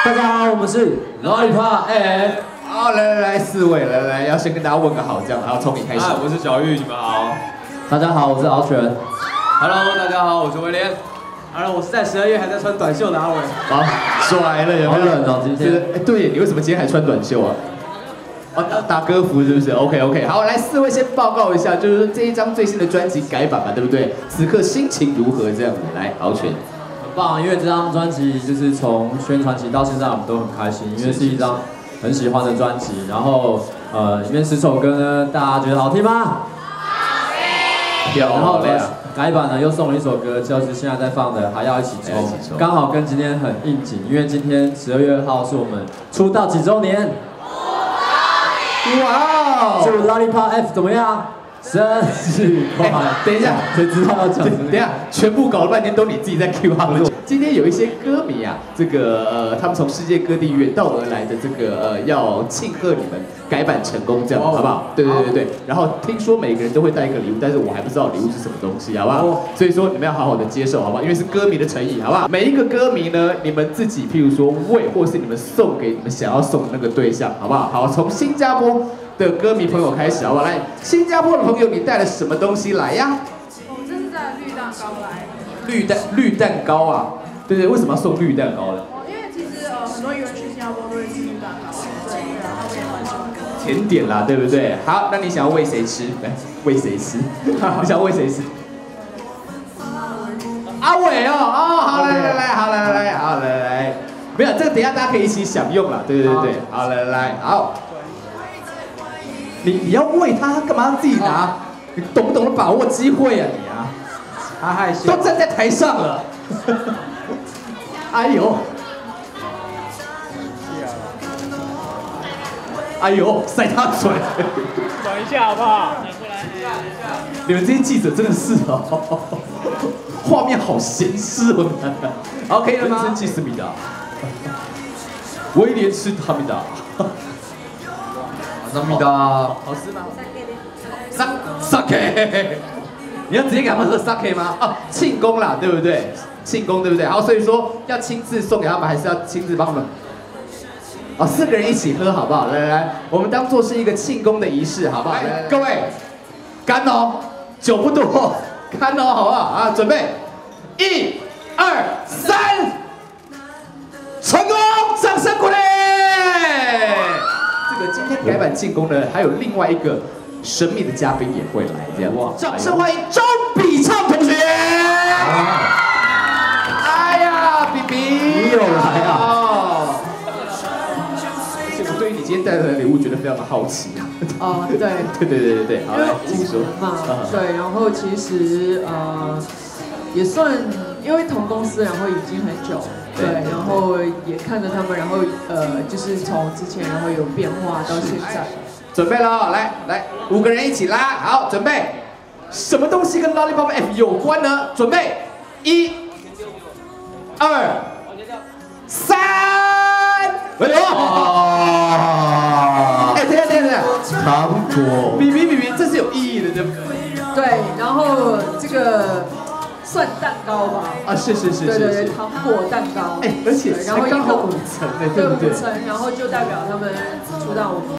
大家好，我们是 Lollipop F。 好，来，四位，来，要先跟大家问个好，这样，然后从你开始。 我是小玉，你们好。 大家好，我是敖全。 Hello， 大家好，我是威廉。 Hello， 我是在12月还在穿短袖的阿伟。 好，帅了，有没有？ 好冷哦，今天。 对，你为什么今天还穿短袖啊？哦，打歌服是不是 ？OK， 好，来，四位先报告一下，就是这一张最新的专辑改版嘛，对不对？此刻心情如何？这样子，来，敖全。 很棒，因为这张专辑就是从宣传期到现在，我们都很开心，因为是一张很喜欢的专辑。然后里面10首歌呢，大家觉得好听吗？好听。然后改版呢又送了一首歌，就是现在在放的《还要一起冲》，刚好跟今天很应景，因为今天12月2号是我们出道几周年。哇！祝 Lollipop F 怎么样？生日快乐！ 等一下， 谁知道要讲？ 等一下，全部搞了半天都你自己在 Q 他们。今天有一些歌迷啊，这个他们从世界各地远道而来的，这个要庆贺你们改版成功，这样好不好？对。然后听说每个人都会带一个礼物，但是我还不知道礼物是什么东西，好不好？所以说你们要好好的接受，好不好？因为是歌迷的诚意，好不好？每一个歌迷呢，你们自己譬如说为，或是你们送给你们想要送的那个对象，好不好？好，从新加坡的歌迷朋友开始，好不好？来，新加坡的朋友，你带了什么东西来呀？ 我这是带绿蛋糕来。 绿蛋糕啊，对，为什么要送绿蛋糕呢？ 因为其实很多艺人去新加坡都会吃绿蛋糕，对，然后他们也蛮喜欢的。 甜点啦，对不对？好，那你想要喂谁吃？来，喂谁吃？你想要喂谁吃？阿伟哦，好，来，没有，这个等一下大家可以一起享用啦，对，好，来，好。你要喂他，干嘛自己拿？你懂不懂得把握机会啊你啊？ 他害羞。 都站在台上了。哎呦！哎呦，塞他嘴！ 转一下好不好？ 你们这些记者真的是哦，画面好咸湿哦。好，可以了吗？真气思密达，威廉吃哈密达。 哈密达， 好吃吗？sake， 你要直接给他们喝 sake 吗？哦，庆功啦，对不对？庆功对不对？好，所以说要亲自送给他们，还是要亲自帮他们？哦，4个人一起喝好不好？来，我们当做是一个庆功的仪式，好不好？来，各位，干哦，酒不多，干哦，好不好？啊，准备，1、2、3，成功，掌声鼓励！这个今天改版庆功呢，还有另外一个神秘的嘉宾也会来，这样哇！掌声欢迎周笔畅同学！哎呀，比比， 你有来啊！ 而且我对于你今天带来的礼物觉得非常的好奇。 哦，对。 对，好，来，请说。 对，然后其实也算，因为同公司，然后已经很久。对，然后也看着他们，然后就是从之前然后有变化到现在。 准备了，来，5个人一起拉，好，准备。什么东西跟 Lollipop F 有关呢？准备，1、2、3，哎呦！等下，糖果。比，这是有意义的，对不对？ 对，然后这个。算蛋糕吧？ 啊，是。 对，糖果蛋糕。 而且然后刚好5层，对不对？ 对，5层，然后就代表他们出道5年。